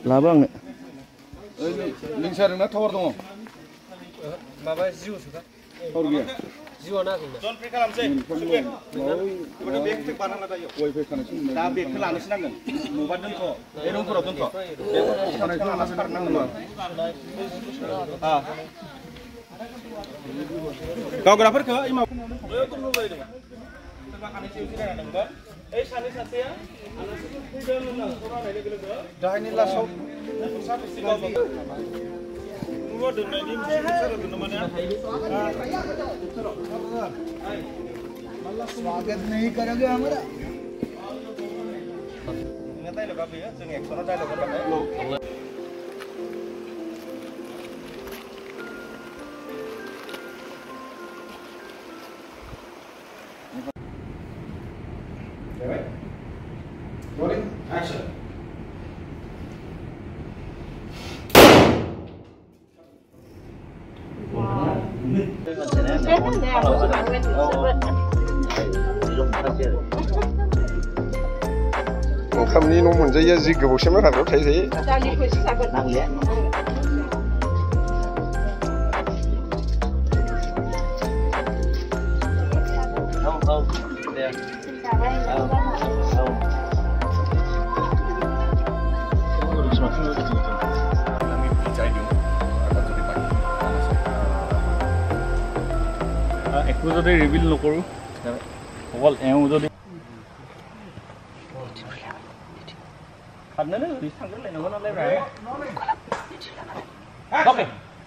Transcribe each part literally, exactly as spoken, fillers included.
लाबो आंनो लिंसारना टावार दङ माबा जिउ सोखा टावार गैया जिउआ ना गैला जन पे खालामसै सुखबिर बेखौ बेग पेक बानायना दायो वाइफाइ कानेक्सन दा बेगखौ लानोसो नांगोन मबा दोनथ' बे रुमफोराव दोनथ' बेखौ कानेक्सन लानासो नांगोन आ गावग्राफोरखौ इमा ओइ सानै सासेया दाहायनि लासाव दोननायनि माने स्वागत नहीं करोगे हमारा डायलॉग भैया जों एक्सना डायलॉग होबाथाय Rolling action ओंखामनि न' मोनजायो जि गोबावसिम हाग्रायाव थायो थायो একো যদি ৰিভিল নকৰোঁ অকল এওঁ যদি खारनोनो थांग्रोलायनांगौ नालाय ब्रा ओके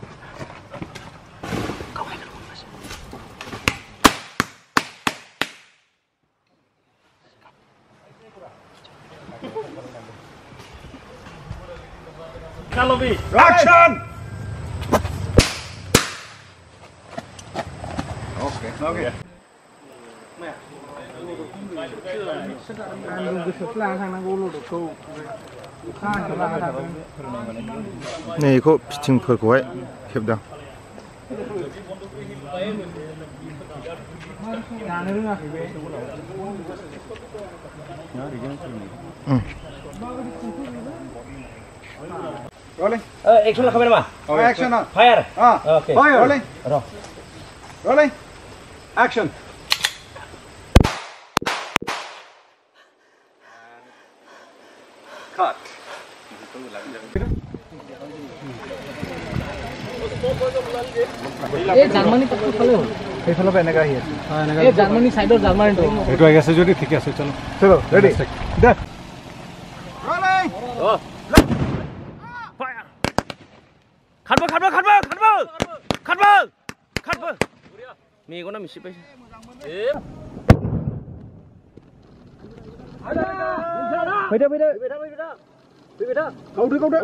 चलो भी एक्शन ओके ओके नै बेखौ फिटिंफोरखौहाय खेबदां Rolling. Uh, action kamera ma. Oh, action on. Fire. Ah, okay. Fire. Rolling. Roll. Rolling. Action. Cut. এই জার্মানি তো ফলো হল এই ফলো এনেকা আহি আছে এই জার্মানি সাইডৰ জার্মানি তো এইটো আহি আছে যদি ঠিক আছে চলো চলো ৰেডি দে Rolling. Oh. Fire. খাটব খাটব খাটব খাটব খাটব খাটব মেগনা মিছি পাইছে এ ফেটা ফেটা বেটা বেটা বেটা কাউডে কাউডে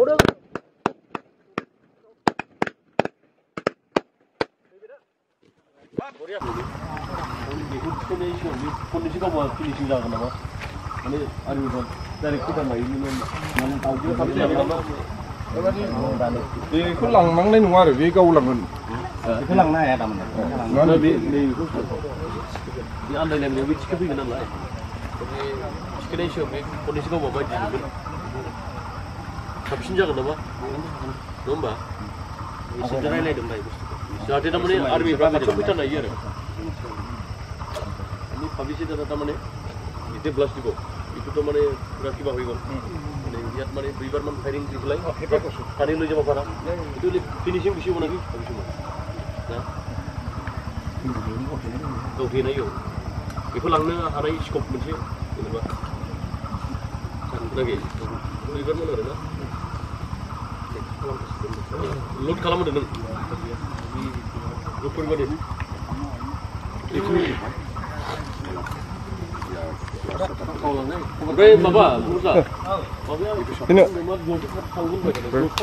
बेखौ लांनांनाय नङा आरो बे गावलांगोन बेखौ लांनो हाया थारमाने बे बेखौ बे आन्दायनाय बे थिखो फैगोन नालाय थिखोनाय हिसाब बे खननैसो गावबा बायदि नुगोन साबसिन जागोन नामा नङा होमबा एसे रायलायदों बाय बुस्थुखौ जाहाथे थारमाने आर्मिफ्रा खाथियाव फैथारनो हायो आरो আমি ভাবিছি দাদা তাৰমানে যেতিয়া ব্লাষ্ট দিব এইটো তো মানে পুৰা কিবা হৈ গ'ল মানে ইয়াত মানে দুইবাৰমান ফায়াৰিং দি পেলাই পানী লৈ যাব পাৰা এইটো ফিনিচিং বেছি হ'ব নেকি ভাবিছোঁ মই गावथे नायो बेखौ लांनो हानाय स्कोप मोनसे जेनेबा साननागे दुइबार मोन आरोना लोड खालामदों नों रुपन बादि ओमफ्राय माबा बुरजा माबाया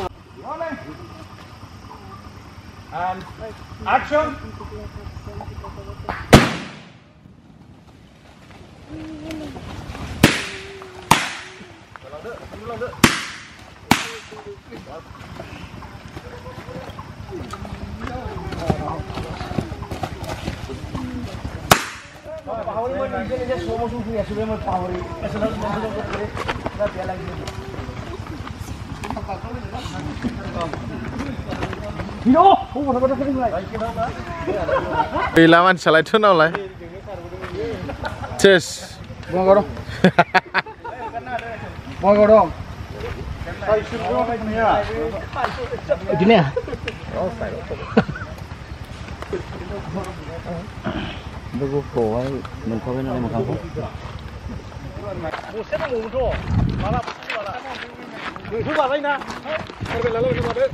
And action. Power mo din niya slow motion kuya, sabi mo power. Kasi lang mo ko dire, na pala lagi. gila man salai tu nau lai cheers buang kau dong buang kau dong gini ya Aku kau ay menkawin na mga kampung. Buset mo mo to. Para para. Buset ba rin na. Pero lalo ni mate.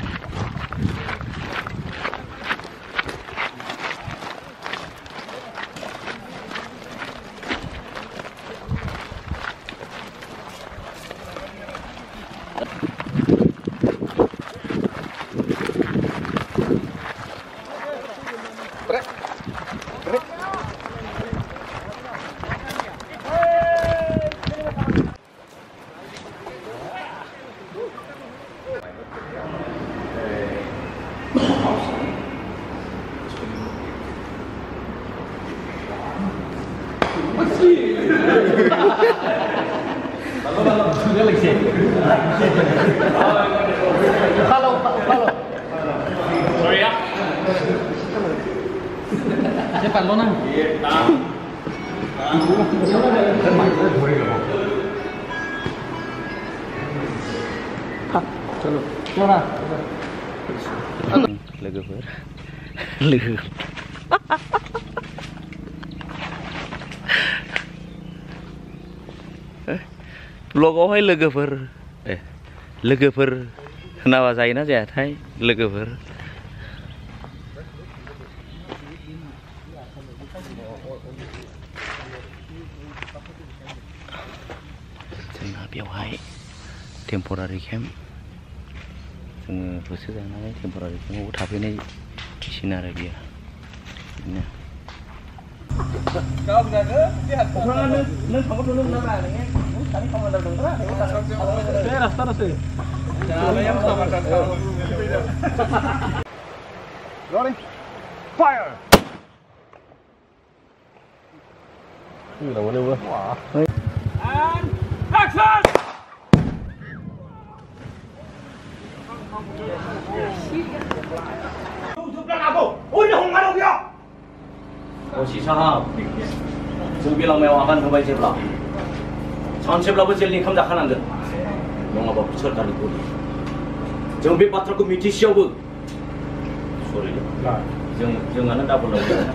Follow, follow. Sorry ya. Cepat lo nang. Chalo. Chora. Logoफोर. Logo. Logoआवहाय लोगोफोर ए लोगोफोर होनाबा जायोना जायाथाय लोगोफोर जोंना बेवहाय temporary camp जोङो गोसो जानानै टेम्परारि केम्पआव थाफैनाय सिन आरो बियो बिदिनो Kau berada di hati. Orang ni, ni kamu dulu nama ni. Kami kamu dah dengar. Saya rasa rasa. Jangan yang sama sama. Rolling. Fire. Ini dah mana buat? And action. Tutup plan aku. Oh, ini hong mana dia? 어시사함 조비랑매와 한 후바이 제블라 전체블라고 젤링 감자 하나는 영화가 붙였다는 거리 정비 바트라고 미티시오브 소리를 정 정하는 다블로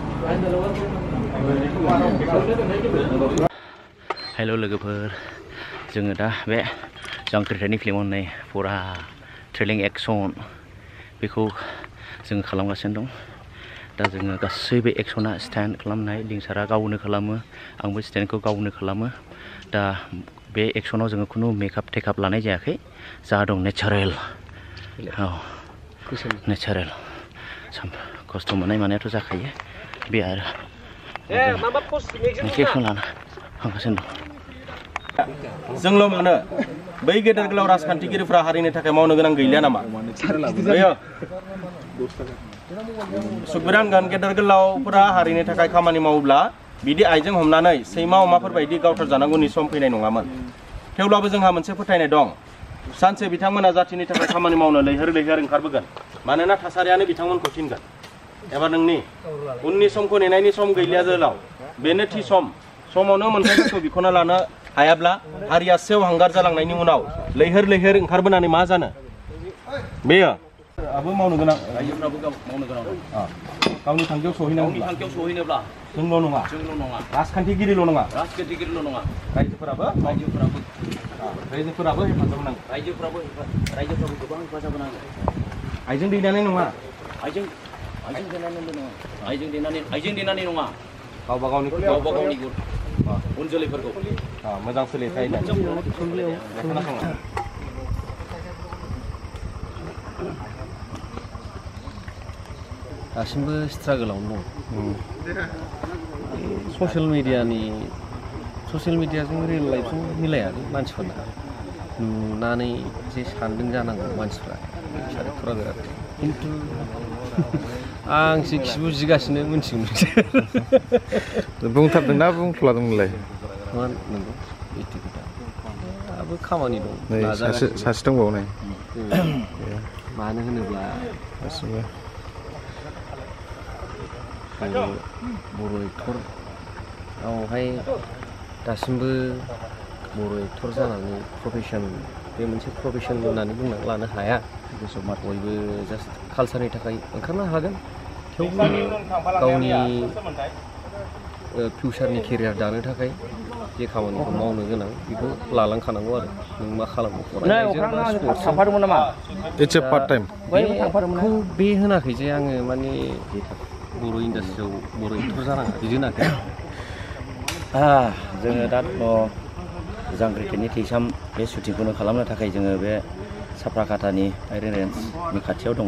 Hello लोगोफोर जोङो दा बे जांख्रिथायनि फिल्माव नै फुरा ट्रेलिं action बेखौ जोङो खालामगासिनो दं दा जोङो गासैबो एक्सना स्टेन्ड खालामनाय लिंसारा गावनो खालामो आंबो स्टेन्डखौ गावनो खालामो दा बे एक्सनाव जोङो खुनु मेकआप टेकआप लानाय जायाखै जा दं नेचारेल औ नेचारेल खस्थ' मोननाय मानायाथ' जाखायो बे आरो मेकआपखौ लाना हांगासिनो दं जोंल' मानो बै गेदेर गोलाव राजखान्थिगिरिफ्रा हारिनि थाखाय मावनो गोनां गैलिया नामा सुखबिरान गान गेदेर गोलावफोरा हारिनि थाखाय खामानि मावोब्ला बिदि आइजें हमनानै सैमा अमाफोर बायदि गावथार जानांगौनि सम फैनाय नङामोन थेवब्लाबो जोंहा मोनसे फोथायनाय दं सानसे बिथांमोना जाथिनि थाखाय खामानि मावनो लैहोर लैहोर ओंखारबोगोन मानोना थासारियानो बिथांमोनखौ थिनगोन एबा नोंनि उननि समखौ नेनायनि सम गैलिया जोलाव बेनो थि सम समावनो मोनथायफोरखौ बिख'ना लानो हायाब्ला हारिया सेव हांगार जालांनायनि उनाव लैहोर लैहोर ओंखारबोनानै मा जानो बेयो आबो मावनो गोनां रायजोफ्राबो मावनो गोनां दं गावनि थांखियाव सहैनांगौ थांखियाव सहैनोब्ला जोंल' नङा जोंल' नङा राजखान्थिगिरिल' नङा राजखान्थिगिरिल' नङा रायजोफोराबो रायजोफोराबो रायजोफोराबो हेफाजाब होनांगौ रायजोफोराबो रायजोफोराबो गोबां हेफाजाब होनांगौ आइजें दैनानै नङा आइजें आइजें दैनानै नङा आइजें दैनानै आइजें दैनानै नङा गावबा गावनि गावबा गावनि उन जोलैफोरखौ मोजां सोलिथाय दासिमबो स्ट्रागोलावनो दं ससियेल मिडियानि ससियेल मिडियाजों रियेल लाइफजों मिलायाखै मानसिफोरना नुनानै जे सानदों जानांगौ मानसिफ्रा सारेथुरा बिराद खिन्थु आंसो खिबु जिगासिनो मिथिगौ बुंथारदों ना बुंथ'लादोंमोनलाय नंगौ बिदि खोथा दाबो बयहाबो खामानि दं नै सासे सासे दंबावो नै मानो होनोब्ला गासिबो बर' एक्टरावहाय दासिमबो बर' एक्टर जानानै प्रफेसन बे मोनसे प्रफेसन होननानै बुंना लानो हाया बयबो जास्ट कालसारनि थाखाय ओंखारनो हागोन थेवबो गावनि फिउचारनि केरियार दानो थाखाय जे खामानिखौ मावनो गोनां बेखौ लालांखानांगौ आरो नों मा खालामो थांफादोंमोन नामा इट्स ए पार्ट टाइम बेखौ बे होनाखै जे आङो माने बर' इन्डास्ट्रियाव बर' एक्टर जानाङा बिदि होनाखै जोङो दा जांख्रिथायनि थैसाम बे शुटिंखौनो खालामनो थाखाय जोङो बे साफ्राकाटानि फायरिं रेन्जनि खाथियाव दङ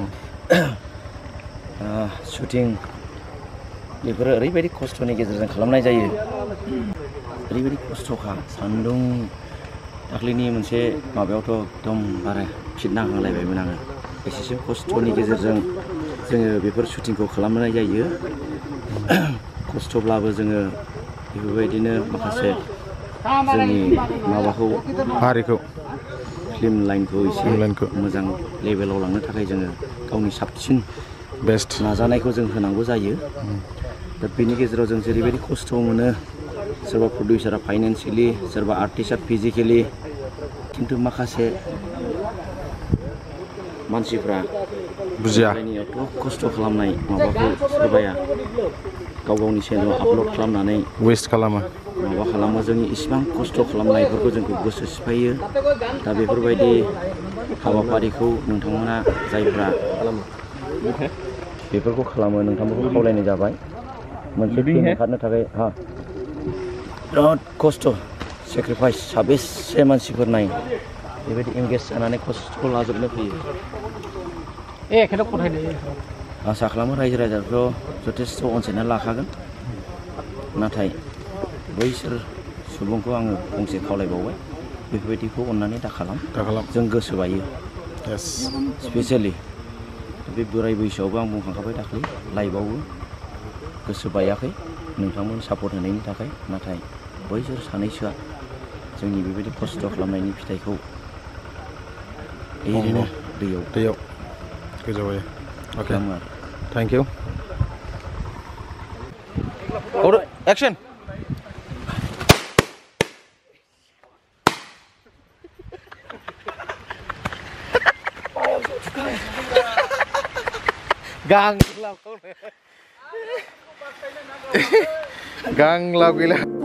शुटिं बेफोरो ओरैबायदि खस्थ'नि गेजेरजों खालामनाय जायो ओरैबायदि खस्थ'खा सान्दुं दाख्लैनि मोनसे माबायावथ' एकदम बारा फिट नांहांलायबायमोन आङो एसेसिम खस्थ'नि गेजेरजों जोङो बेफोर शुटिंखौ खालामनाय जायो खस्थ'ब्लाबो जोङो बेफोरबायदिनो माखासे जोंनि माबाखौ हारिखौ फिल्म लाइनखौ एसे मोजां लेभेलाव लांनो थाखाय जोङो गावनि साबसिन बेस्ट नाजानायखौ जों होनांगौ जायो दा बेनि गेजेराव जों जेरैबायदि खस्थ' मोनो सोरबा प्रडिउसारा फाइनान्सियेलि सोरबा आर्टिस्टआ फिजिकेलि खिन्थु माखासे मानसिफ्रा बुजिया एथ' खस्थ' खालामनाय माबाखौ सोरबाया गाव गावनि चेनेलाव आपल'ड खालामनानै वेस्ट खालामो माबा खालामो जोंनि इसिबां खस्थ' खालामनायफोरखौ जोंखौ गोसो सिफायो दा बेफोरबायदि हाबाफारिखौ नोंथांमोना जायफ्रा खालामो बेफोरखौ खालामो नोंथांमोनखौ खावलायनाय जाबाय मोनसे फिल्म ओंखारनो थाखाय हा बिराद खस्थ' सेक्रिफाइस साबेसे मानसिफोर नाय बेबायदि एंगेज जानानै खस्थ' लाजोबनो फैयो आसा खालामो रायजो राजाफोरखौ जथेस्थ' अनसायनानै लाखागोन नाथाय बैसोर सुबुंखौ आङो फंसे खावलायबावबाय बेफोरबायदिखौ अननानै दाखालाम दाखालाम जों गोसो बायो यस स्पेसियेलि बे बोराय बैसोआवबो आं बुंखांखाबाय दाख्लै लाइभआवबो गोसो बायाखै नोंथांमोन सापर्ट होनायनि थाखाय नाथाय बैसोर सानैसोआ जोंनि बेबायदि खस्थ' खालामनायनि फिथाइखौ ओरैनो दैयाव दैयाव गोजावयो अके खालामो आरो thank you action gang gang lao gila